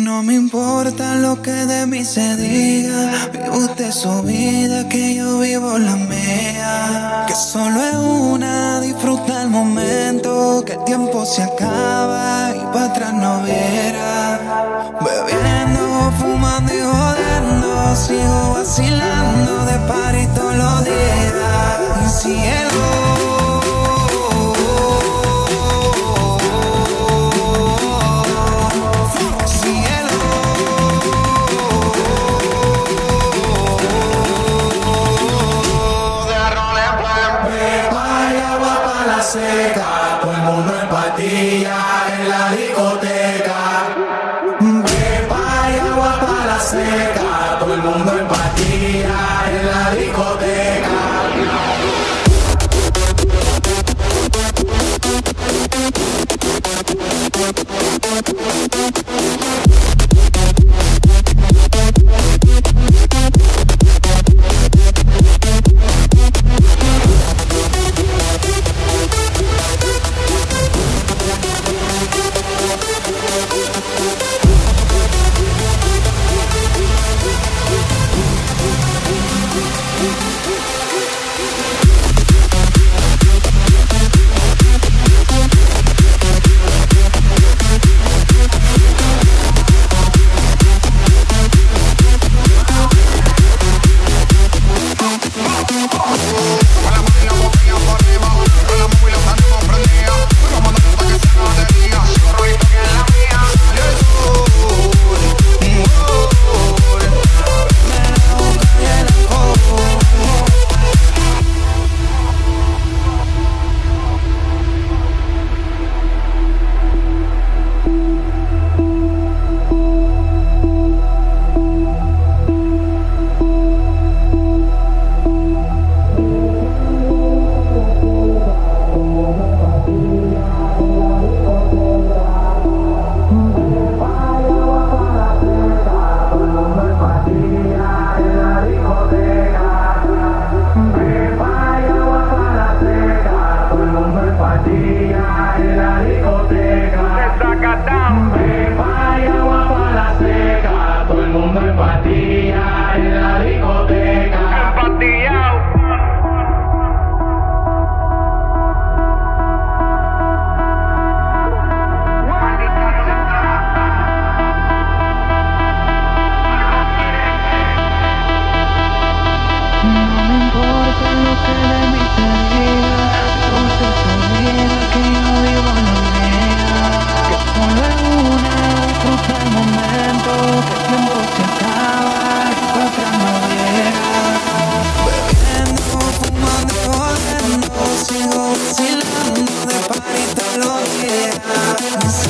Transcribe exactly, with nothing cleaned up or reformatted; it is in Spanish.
No me importa lo que de mí se diga, vive usted su vida, que yo vivo la mía. Que solo es una, disfruta el momento, que el tiempo se acaba y para atrás no viera. Bebiendo, fumando y jodiendo, sigo vacilando de party todos los días. Y cielo, seca, todo el mundo en patilla en la discoteca. Pepa y agua para la seca, todo el mundo en patilla en la discoteca. sigo vacilando de party todos los días.